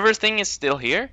server thing is still here?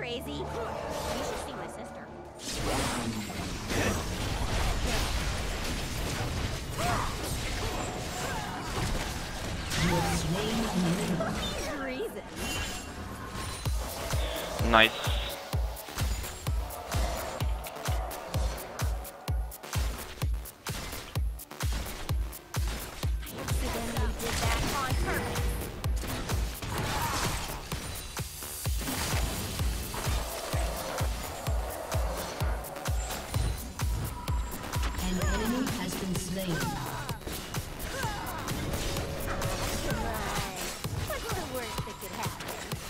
crazy? You should see my sister. Nice. Accidentally did that on purpose. An enemy has been slain. What's the worst that could happen?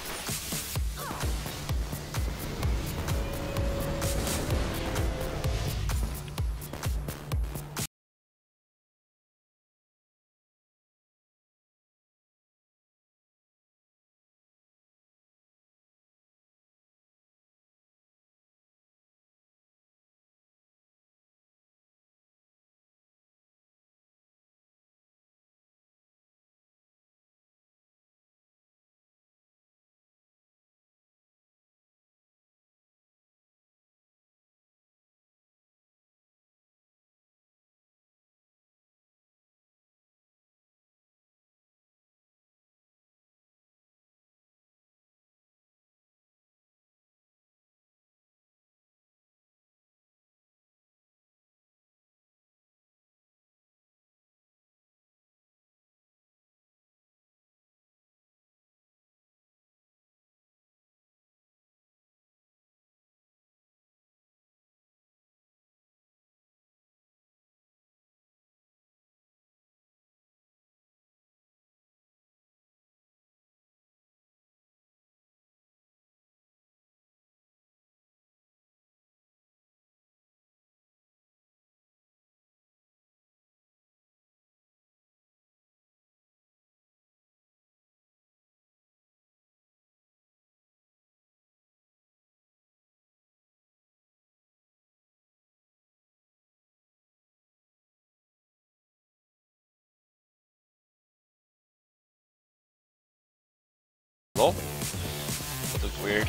Lol. That looks weird.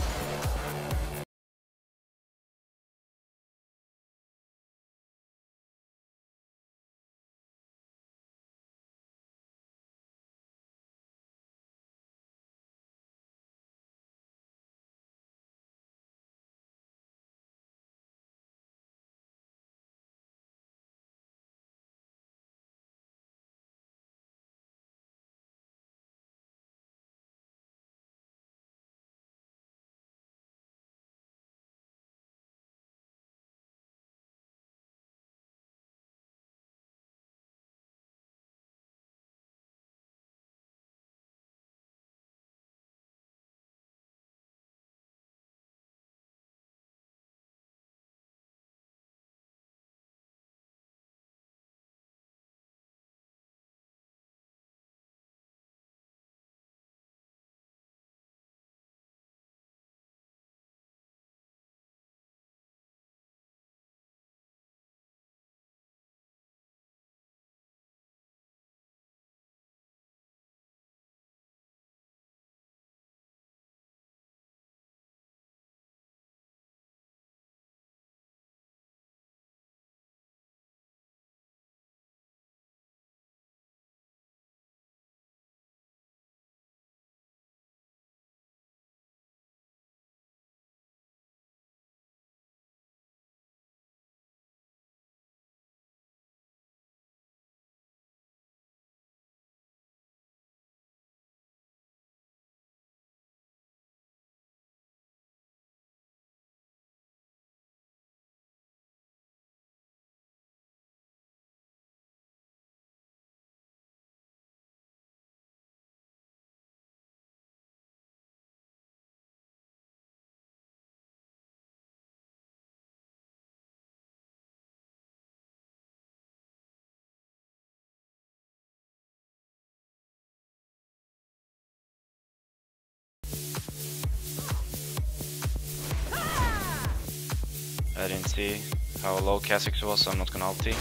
I didn't see how low Kha'Zix was, so I'm not gonna ulti.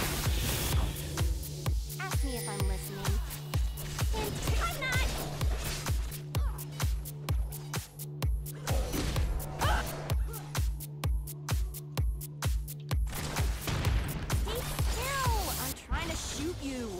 Ask me if I'm listening. And I'm not. you.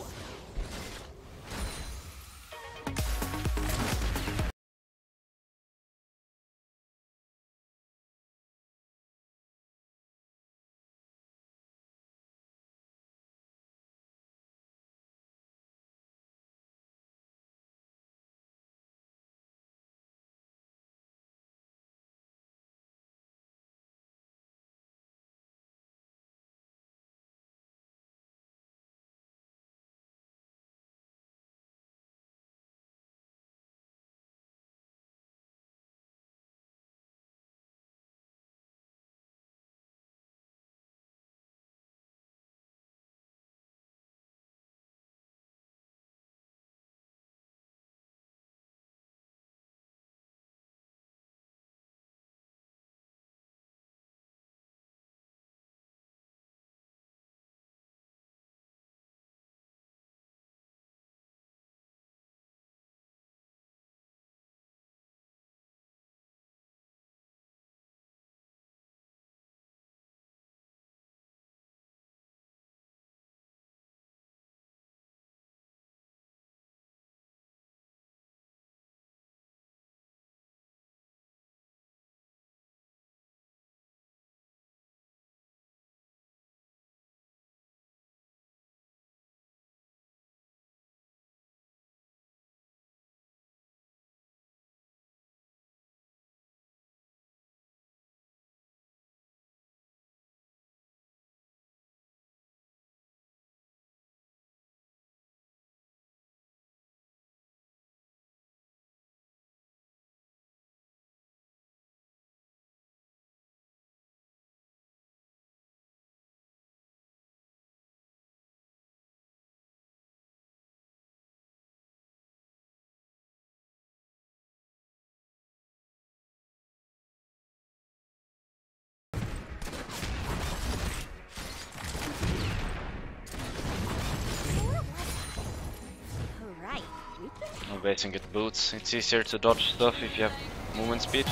Alright, No basing it boots. It's easier to dodge stuff if you have movement speed.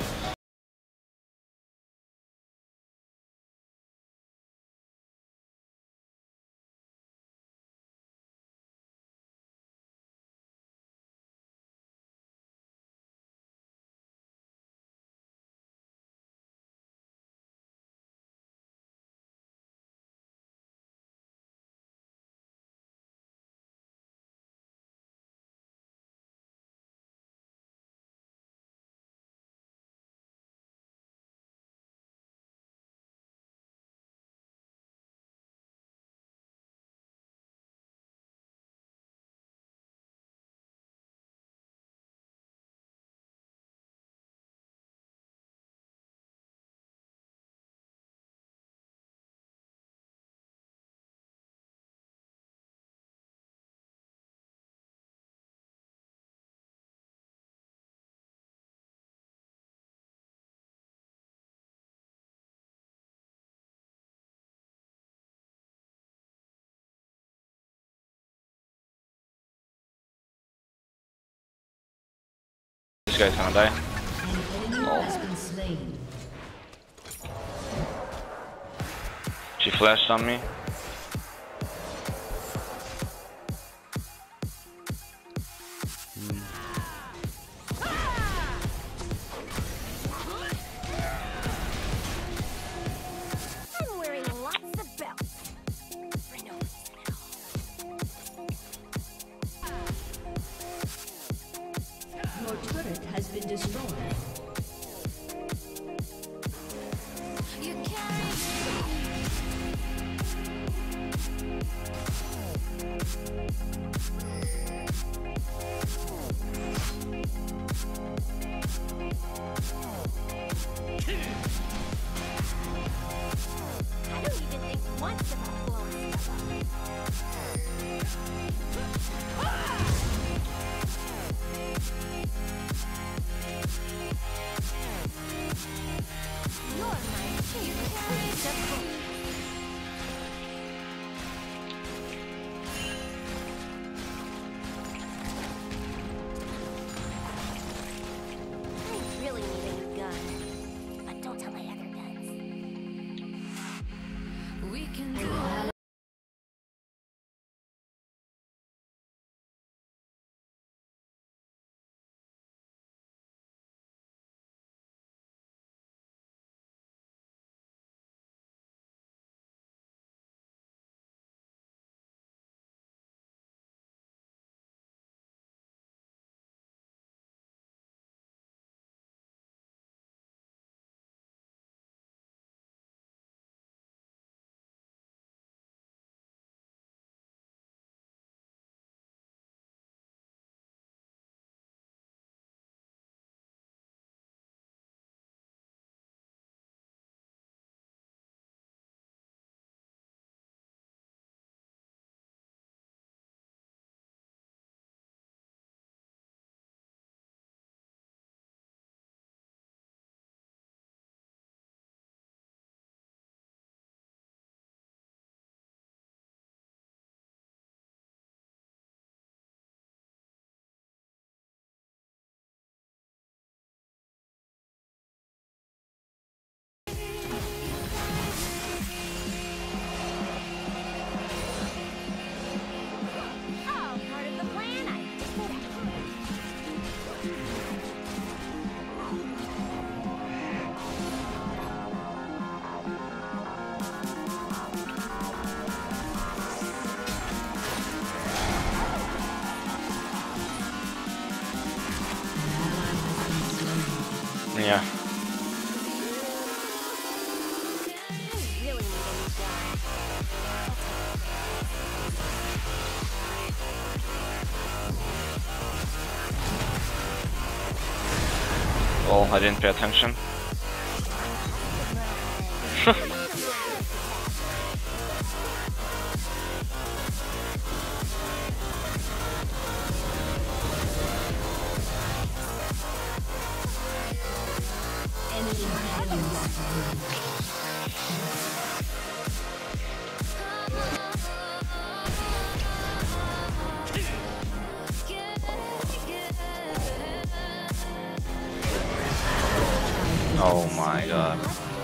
This guy's gonna die. An enemy has been slain. She flashed on me. I'm wearing lots of belts. For no reason at all. Your turret has been destroyed. You carry me. Yeah. Really need a new job. Oh, I didn't pay attention. Enemy killing spree. Oh my god.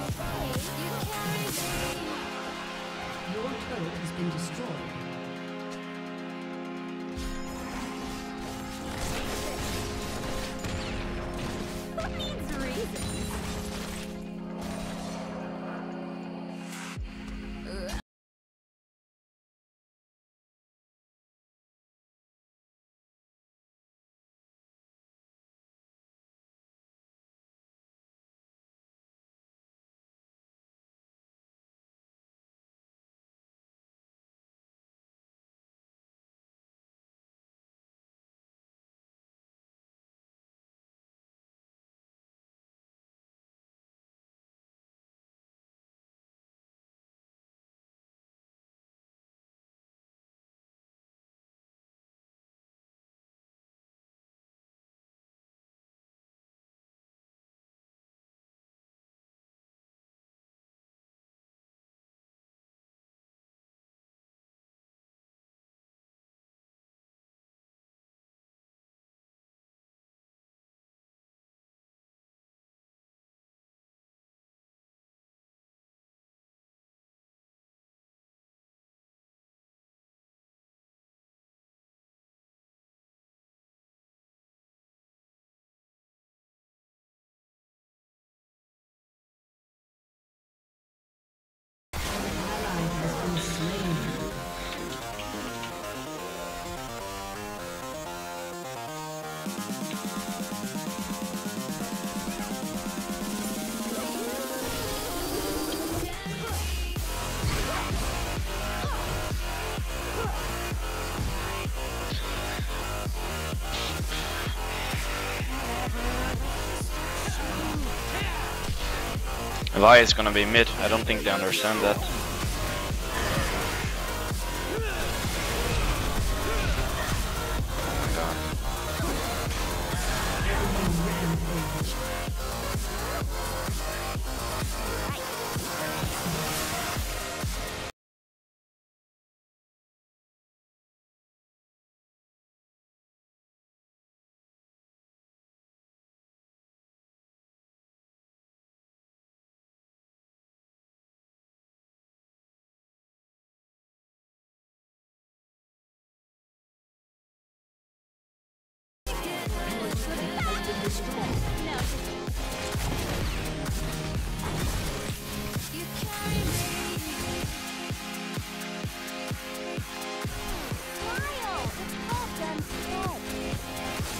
Your turret has been destroyed. Who needs reasons? Ally has been slain. Why is gonna be mid? I don't think they understand that. Oh my god. Smile! It's all done slow.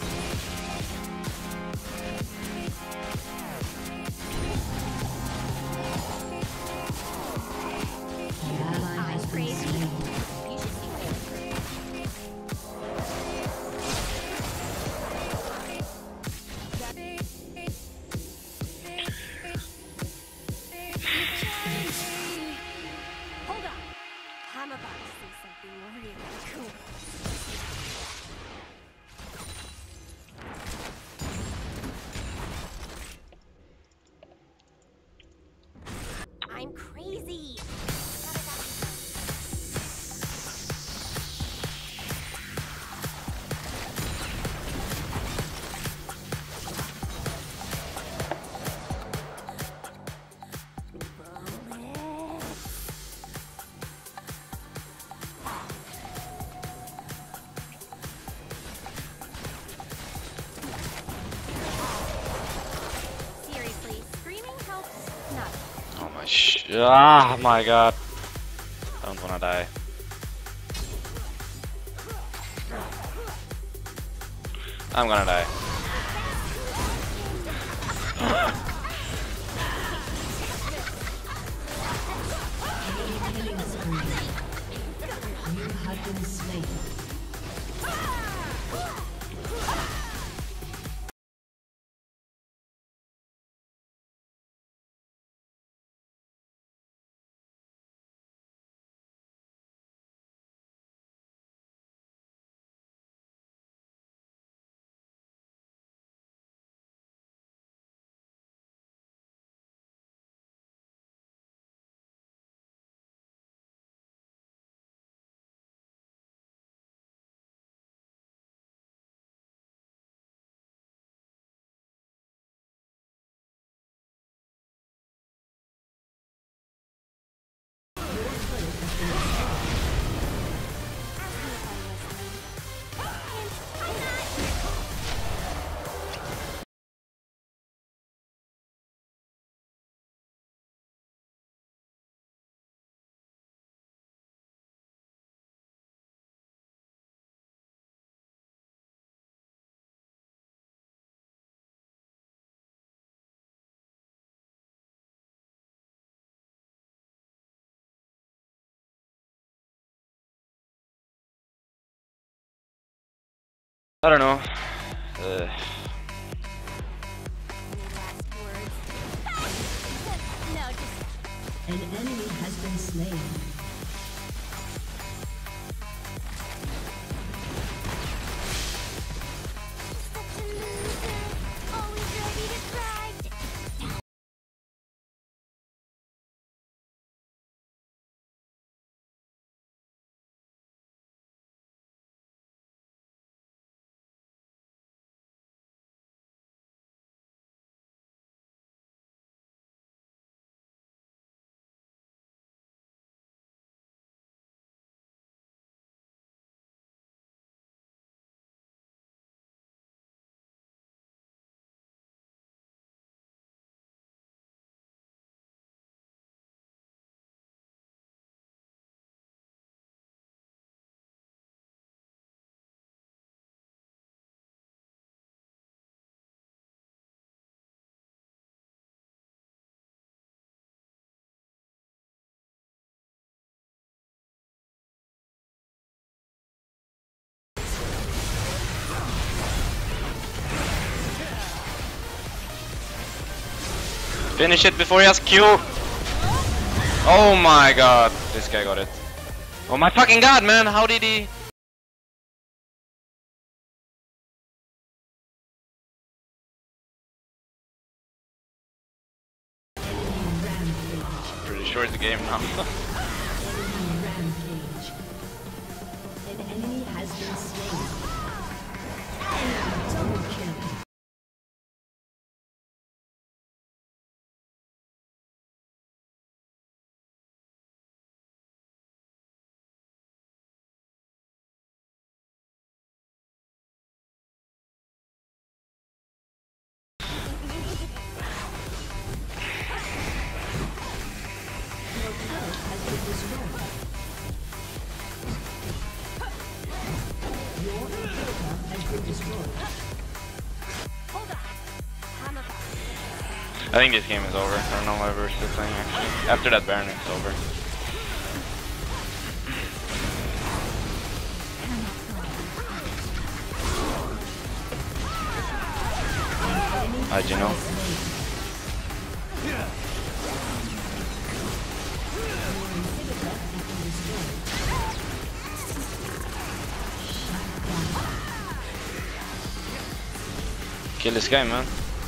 The ally has been Crazy. slain. You should see Hold on. I'm about to see something really cool. I'm crazy. Seriously, screaming helps nothing. Oh my god. I don't wanna die. I'm gonna die. Killing spree. You have been slain. I don't know. Any last words? No, just An enemy has been slain. such a loser. Always ready to cry. Finish it before he has Q! Oh my god, this guy got it. Oh my fucking god, man, how did he? Pretty sure it's a game now. Rampage. An enemy has been slain. Double kill. Your turret has been destroyed. Your inhibitor has been destroyed. Hold on. I'm about I think this game is over. I don't know why we're still playing actually. After that Baron, it's over. How'd you know? Kill this guy, man.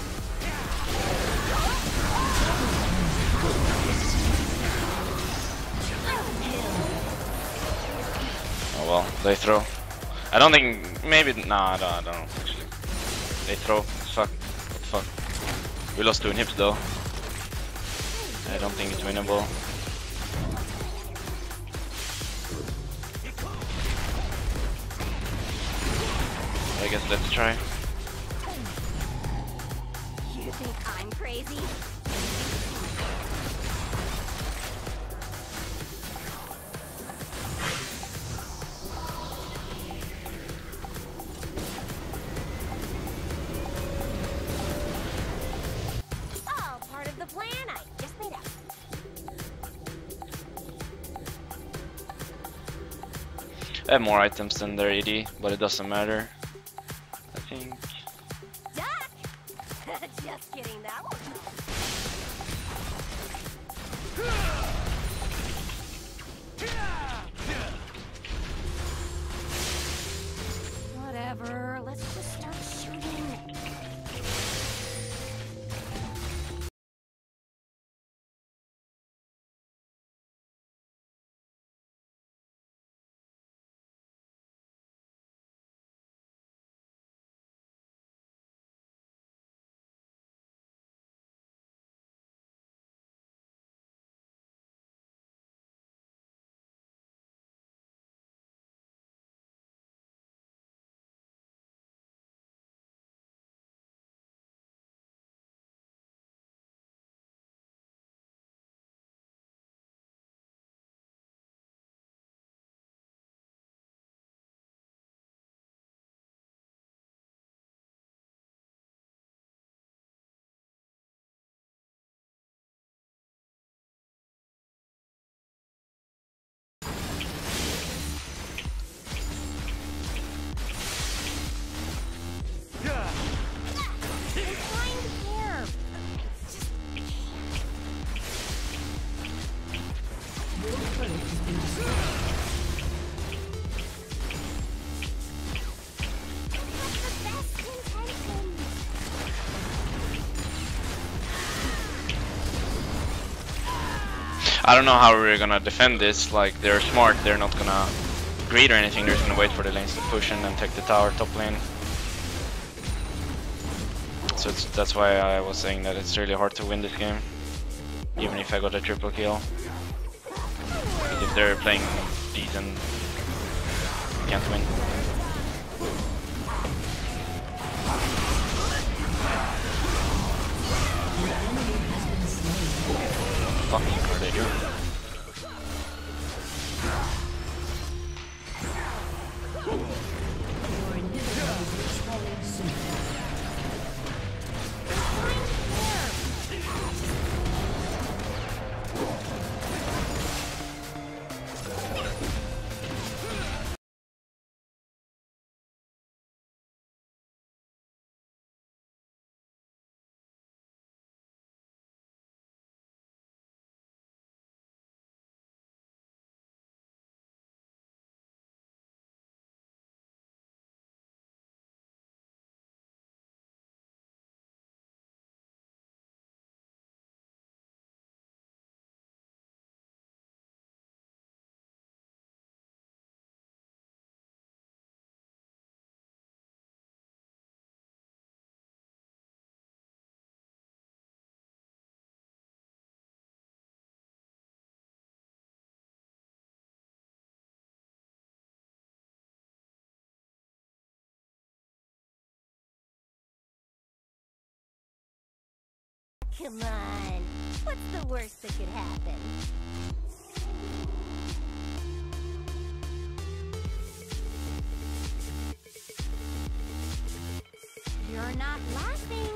Oh well, they throw. I don't think, maybe, nah, I don't know, actually. They throw, fuck, what the fuck. We lost 2 inhibs though. I don't think it's winnable. I guess let's try. You think I'm crazy? I have more items than their AD, but it doesn't matter. I think. Duck! Just kidding, that one. Whatever, let's just start shooting. I don't know how we're gonna defend this. Like, they're smart, they're not gonna greed or anything, they're just gonna wait for the lanes to push in and take the tower top lane. So that's why I was saying that it's really hard to win this game, even if I got a triple kill. Because if they're playing decent, you can't win. Fuck, where they go? Come on, what's the worst that could happen? You're not laughing.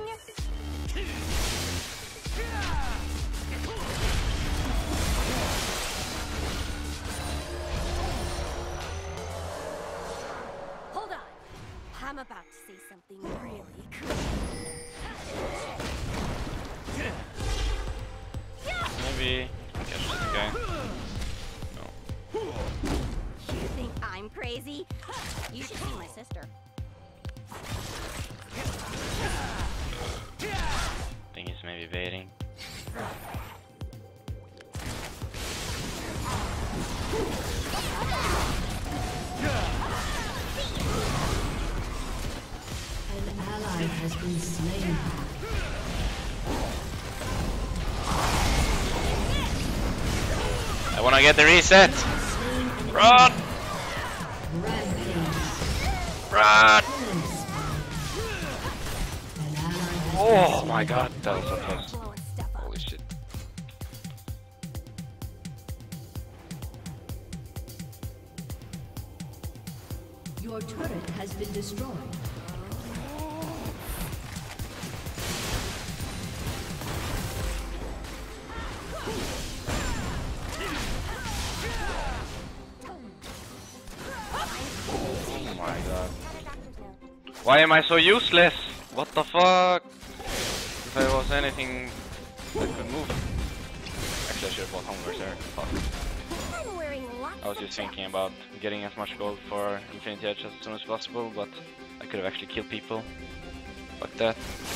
Hold on, I'm about to say something really cool. Maybe catch this guy. No. You think I'm crazy? You should see my sister. I think he's maybe baiting. An ally has been slain. I wanna get the reset! Run! Rampage. Run! An ally has Oh my god, that was so close. Blowing stuff up. Holy shit. Your turret has been destroyed. my god. Why am I so useless? What the fuck? If there was anything that could move. Actually, I should have bought Hunger there. Fuck. I'm wearing lots I was of just thinking about getting as much gold for Infinity Edge as soon as possible, but I could have actually killed people. Fuck that.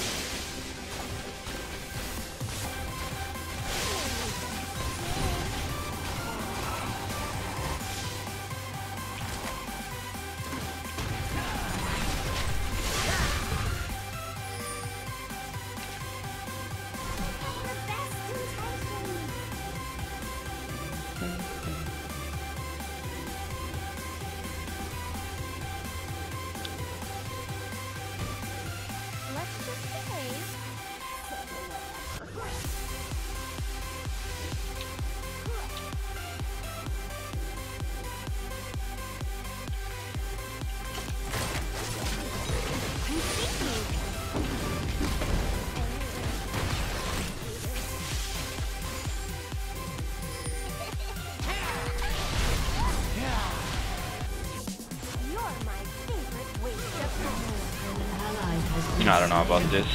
Let's just behave. You're my favorite waste of time. An ally has been I don't know about this.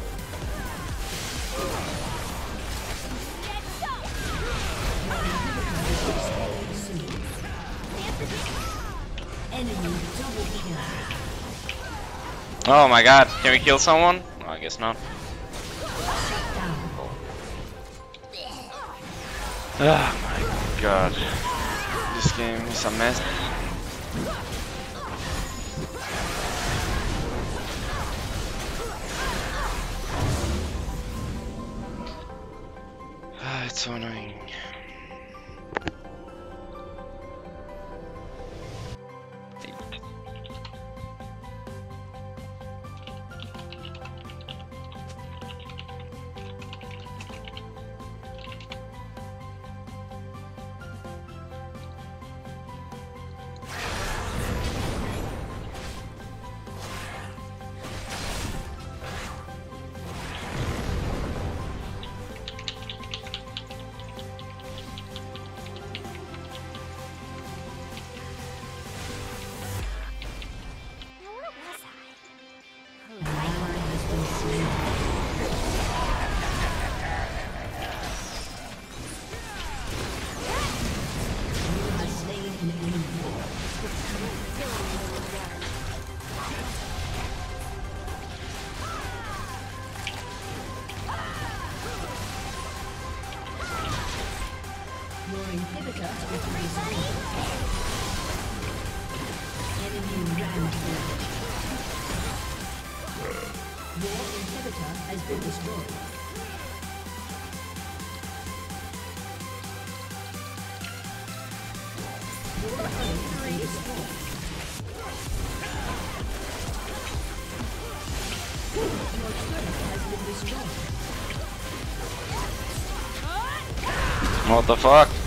enemy double kill. Oh my god, can we kill someone? No, I guess not. Oh my god. This game is a mess. It's so annoying. Where was I? An ally has been slain. You have slain an enemy. Your inhibitor has been destroyed. Enemy rampage. Your inhibitor has been destroyed. Your turret has been destroyed. Your turret has been destroyed. What the fuck?